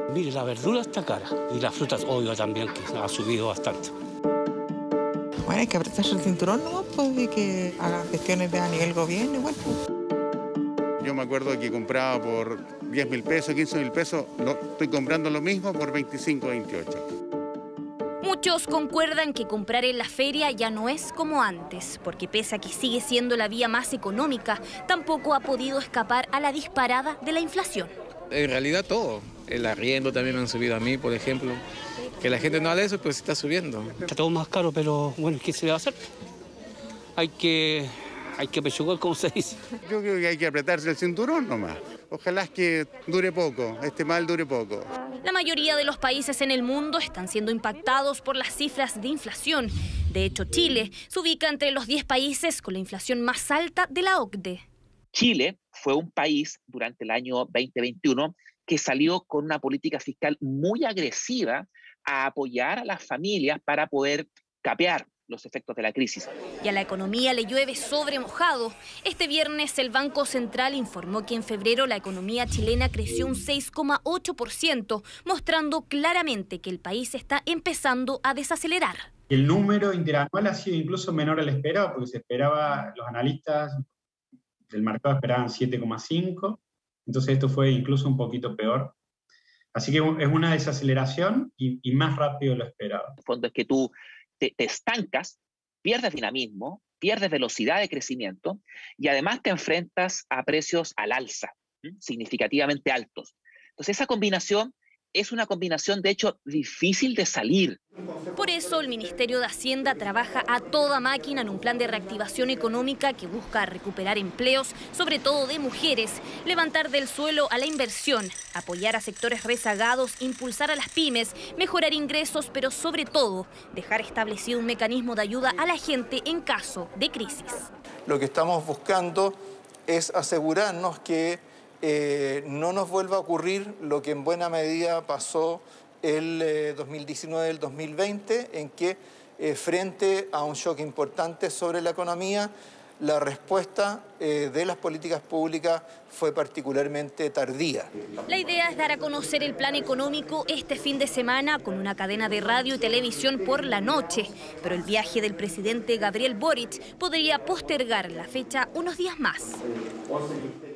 Mire, la verdura está cara y las frutas, obvio, también, que ha subido bastante. Bueno, hay que apretarse el cinturón, ¿no? Pues, y que hagan gestiones a nivel gobierno igual. Pues. Yo me acuerdo que compraba por 10.000 pesos, 15.000 pesos, estoy comprando lo mismo por 25, 28. Muchos concuerdan que comprar en la feria ya no es como antes, porque pese a que sigue siendo la vía más económica, tampoco ha podido escapar a la disparada de la inflación. En realidad todo. El arriendo también me han subido a mí, por ejemplo. Que la gente no habla de eso, pero sí está subiendo. Está todo más caro, pero bueno, ¿qué se le va a hacer? Hay que pechugar, como se dice. Yo creo que hay que apretarse el cinturón nomás. Ojalá es que dure poco, este mal dure poco. La mayoría de los países en el mundo están siendo impactados por las cifras de inflación. De hecho, Chile se ubica entre los 10 países con la inflación más alta de la OCDE. Chile fue un país durante el año 2021 que salió con una política fiscal muy agresiva a apoyar a las familias para poder capear los efectos de la crisis. Y a la economía le llueve sobre mojado. Este viernes el Banco Central informó que en febrero la economía chilena creció un 6,8%, mostrando claramente que el país está empezando a desacelerar. El número interanual ha sido incluso menor al esperado, porque se esperaba, los analistas del mercado esperaban 7,5%, entonces esto fue incluso un poquito peor. Así que es una desaceleración y más rápido de lo esperado. En el fondo es que tú te estancas, pierdes dinamismo, pierdes velocidad de crecimiento y además te enfrentas a precios al alza, significativamente altos. Entonces esa combinación es una combinación, de hecho, difícil de salir. Por eso el Ministerio de Hacienda trabaja a toda máquina en un plan de reactivación económica que busca recuperar empleos, sobre todo de mujeres, levantar del suelo a la inversión, apoyar a sectores rezagados, impulsar a las pymes, mejorar ingresos, pero sobre todo dejar establecido un mecanismo de ayuda a la gente en caso de crisis. Lo que estamos buscando es asegurarnos que no nos vuelva a ocurrir lo que en buena medida pasó el 2019 y el 2020, en que frente a un shock importante sobre la economía, la respuesta de las políticas públicas fue particularmente tardía. La idea es dar a conocer el plan económico este fin de semana con una cadena de radio y televisión por la noche, pero el viaje del presidente Gabriel Boric podría postergar la fecha unos días más.